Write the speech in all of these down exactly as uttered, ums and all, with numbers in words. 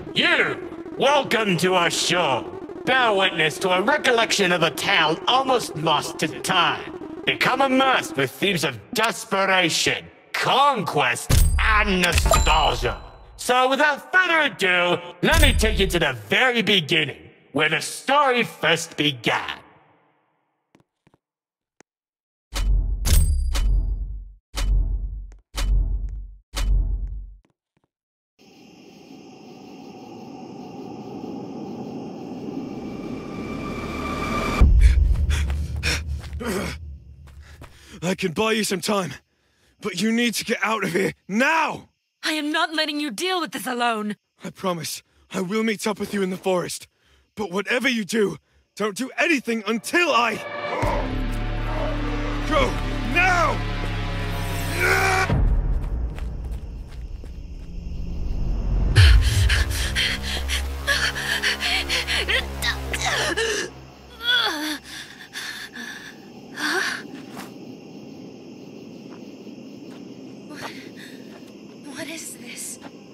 You! Welcome to our show. Bear witness to a recollection of a tale almost lost to time. Become immersed with themes of desperation, conquest, and nostalgia. So without further ado, let me take you to the very beginning, where the story first began. I can buy you some time, but you need to get out of here, now! I am not letting you deal with this alone! I promise, I will meet up with you in the forest. But whatever you do, don't do anything until I... Go, now! What is this?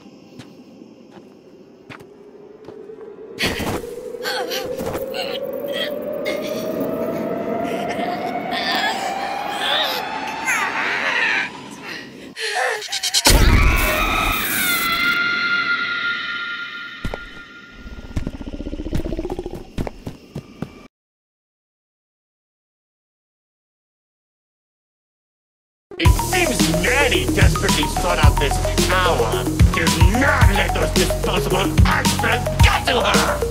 It seems many desperately sought out this power. Do not let those disposable extras get to her!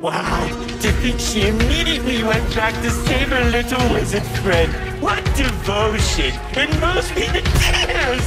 Wow, to think she immediately went back to save her little wizard friend. What devotion! It moves me to tears!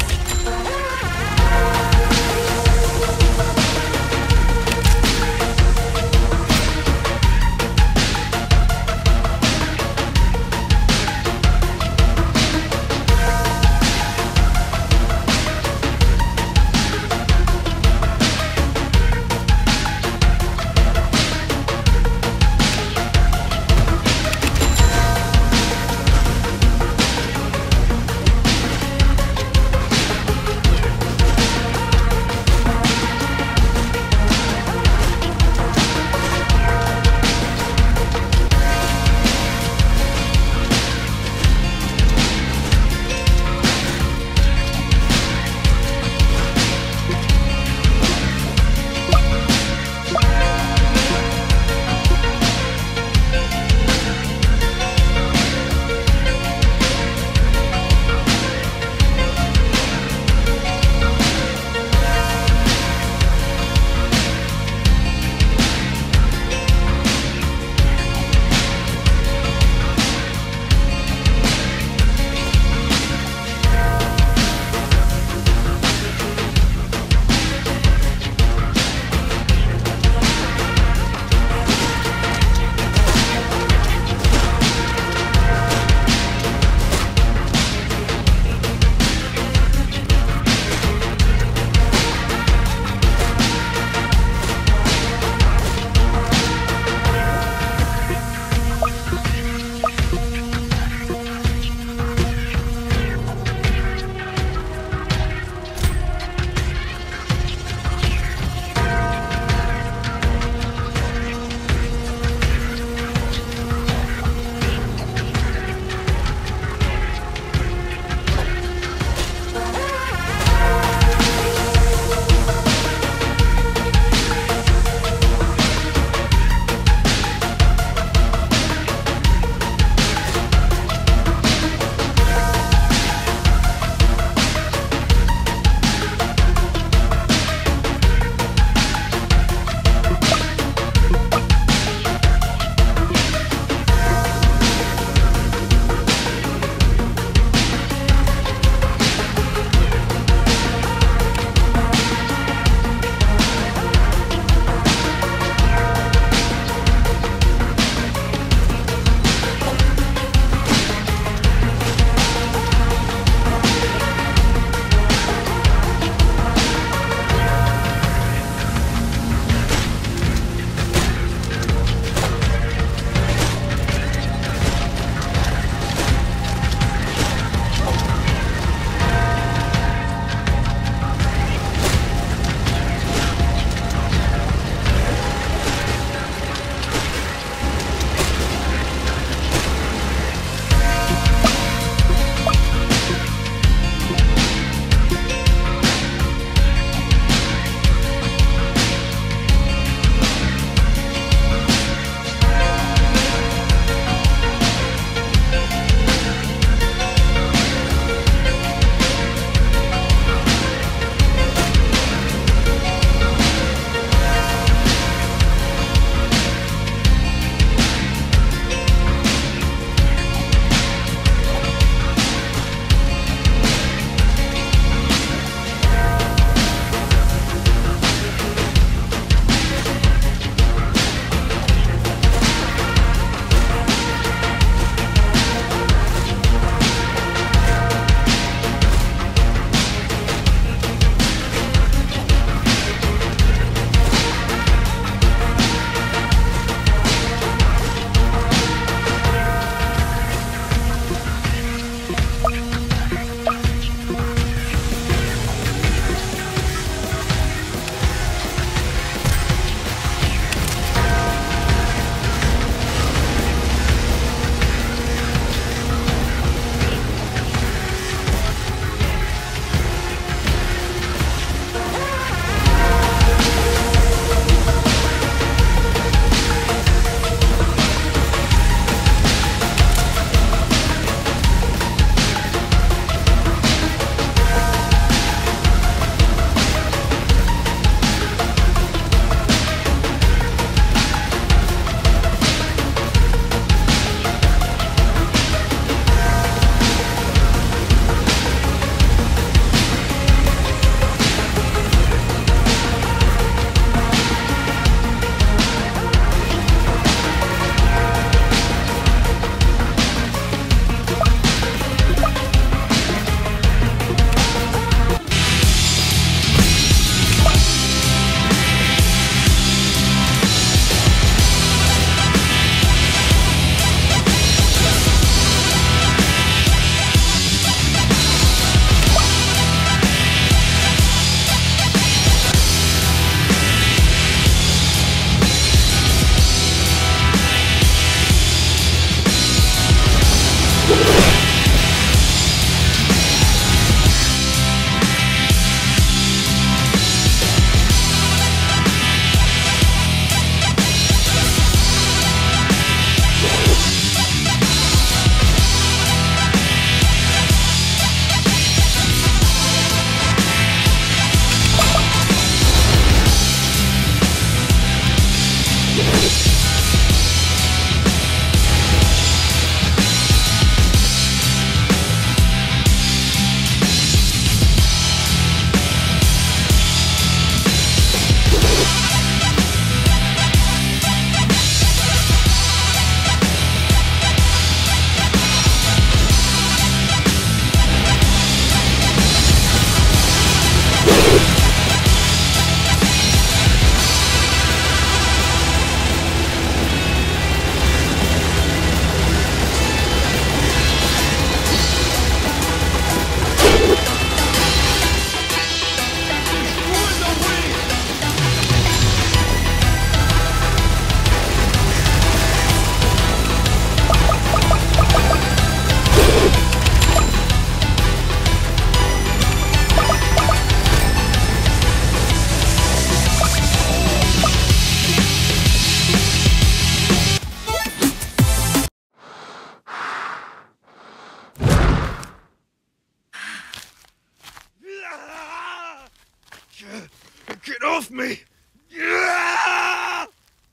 Yeah!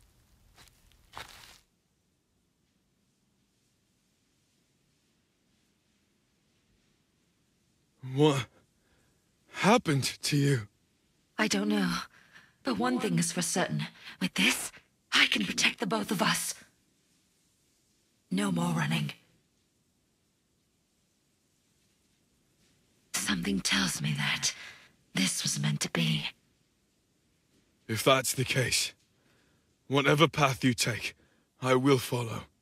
What happened to you? I don't know. But one thing is for certain. With this, I can protect the both of us. No more running. Something tells me that this was meant to be. If that's the case, whatever path you take, I will follow.